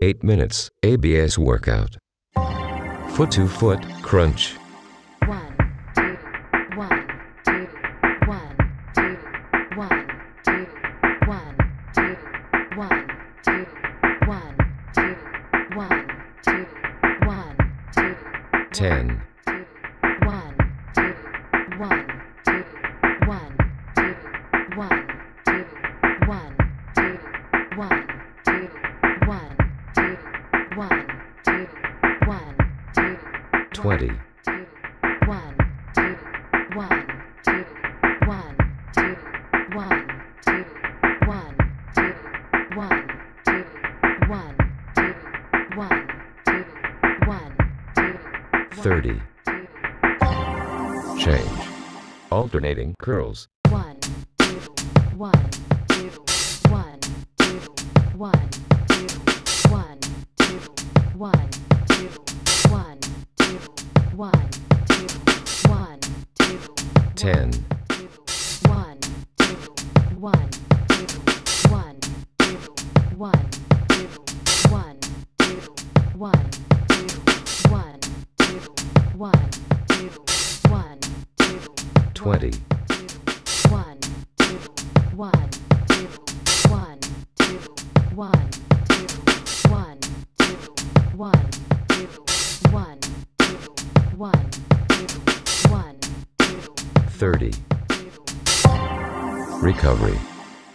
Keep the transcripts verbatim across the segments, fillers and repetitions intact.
eight minutes A B S workout. Foot to foot crunch. One, two, one, two, one, two, one, two, one, two, one, two, one, two, one, two, one, two, ten, two, one, two, one, two, one, two, one, two, one, two, one, two, one, two, one, two, one, two, twenty, two, one, two, one, two, one, two, one, two, one, two, one, two, one, two, one, two, one, two, thirty. two, Change. Alternating curls. one, two, one, two, one, two, one, two, one, two, one, two, one, two, one, two, one, two, ten, two, one, two, one, two, one, two, one, two, one, two, one, two, one, two, one, two, one, two, twenty, two, one, two, one, two, one, two, one, two, one, two, one, two, one, two, one, two, one, two, thirty. two. Recovery.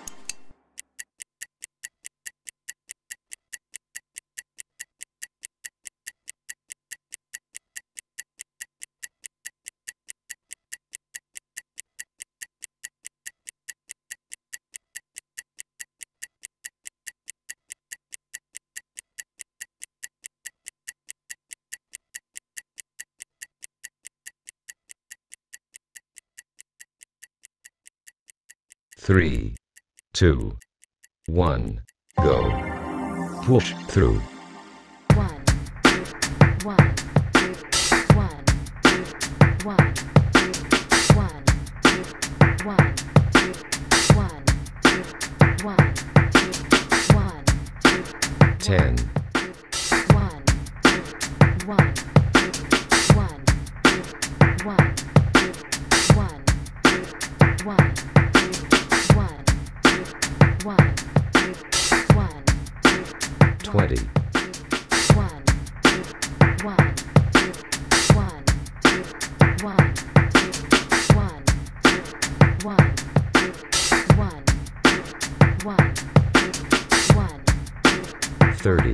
Three, two, one, go. Push through. One, two, one, two, one, two, one, two, one, two, one, two, one, two, one, two, one, two, Ten, one, two, one, two, one, two, one, two, one, two, one, two, one, two, one, two, one, two, twenty, one, two, one, two, one, two, one, two, one, two, one, two, one, two, one, two, one, two, thirty.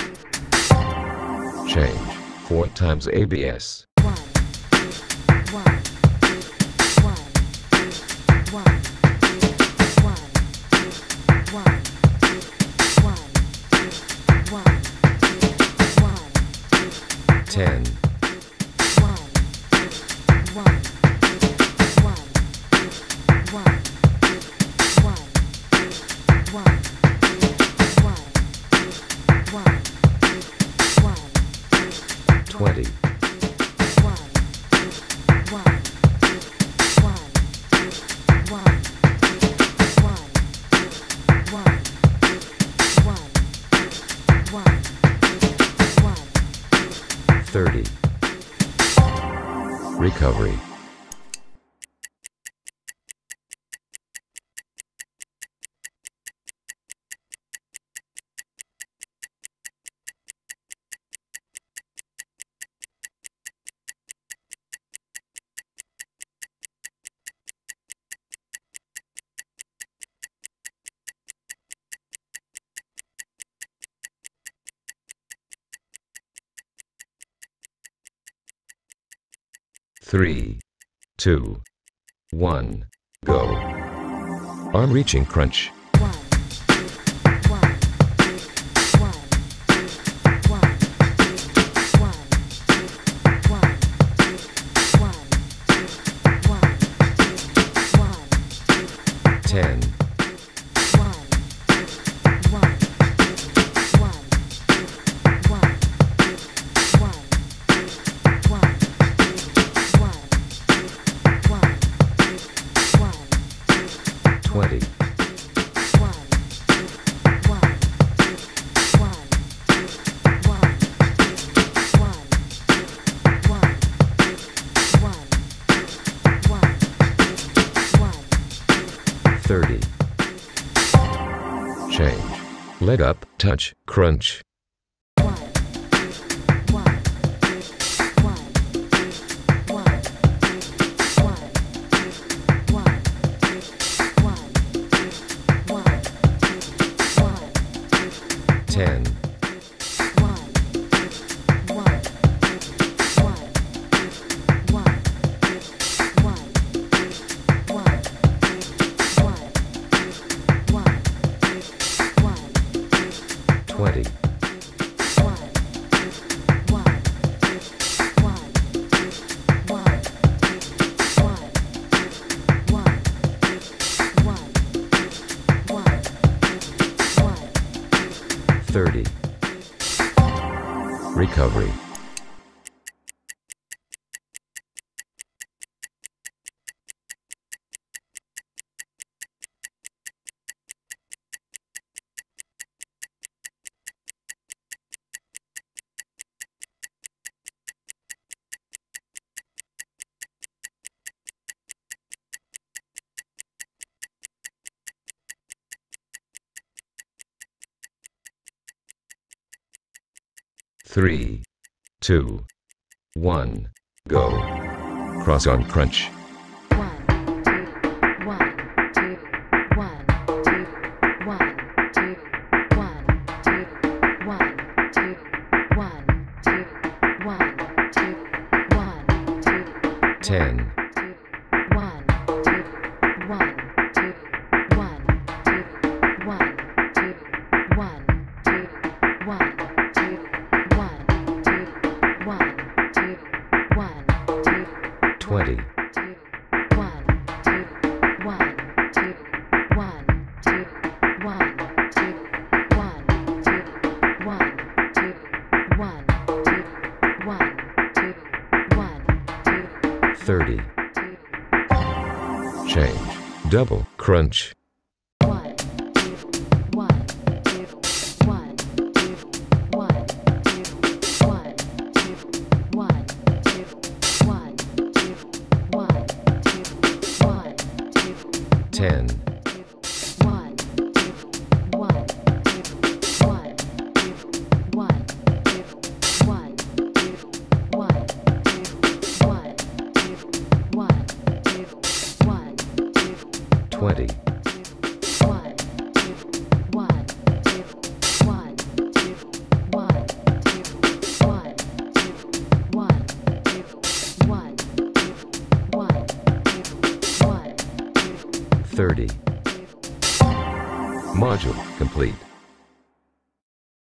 Change. Four times A B S. one, two, one, two, one, two, one, two, one, two, one, two, one, two, one, two, one, two, Ten, one, two, one, two, one, two, one, two, one, two, one, two, one, two, one, two, one, two, twenty, one, two, one, two, one, two, one, two, one, two, one, two, one, two, one, two, one, thirty. Recovery. Three, two, one, go. Arm reaching crunch. one, two, one, two, one, two, one, two, one, two, one, two, one, two, one, two, one, two, Ten, one, two, one, two, one, two, one, two, one, two, one, two, one, two, one, two, one, two, twenty, Leg up, touch, crunch. One, two, one, two, one, two, one, two, one, two, one, two, one, two, one, two, one, two, Ten. one, two, one, two, one, two, one, two, one, two, one, two, one, two, one, two, one, two, Twenty. one, two, one, two, one, two, one, two, one, two, one, two, one, two, one, two, one, two, Thirty. Recovery. Three, two, one, go. Cross on crunch. one, two, one, two, one, two, one, two, one, two, one, two, one, two, one, two, one, two, Ten. two, one, two, one, two, one, two, one, two, one, two, one, two, one, two, one, two, one, two, Twenty. two, one, two, one, two, one, two, one, two, one, two, one, two, one, two, one, two, one, two, Thirty. two, Change. Double. Crunch. one, two, one, two, one, two, one, two, one, two, one, two, one, two, one, two, one, two, Ten. one, two, one, two, one, two, one, two, one, two, one, two, one, two, one, two, one, two, Twenty. one, two, one, two, one, two, one, two, one, two, one, two, one, two, one, two, one, two, Thirty. Module complete.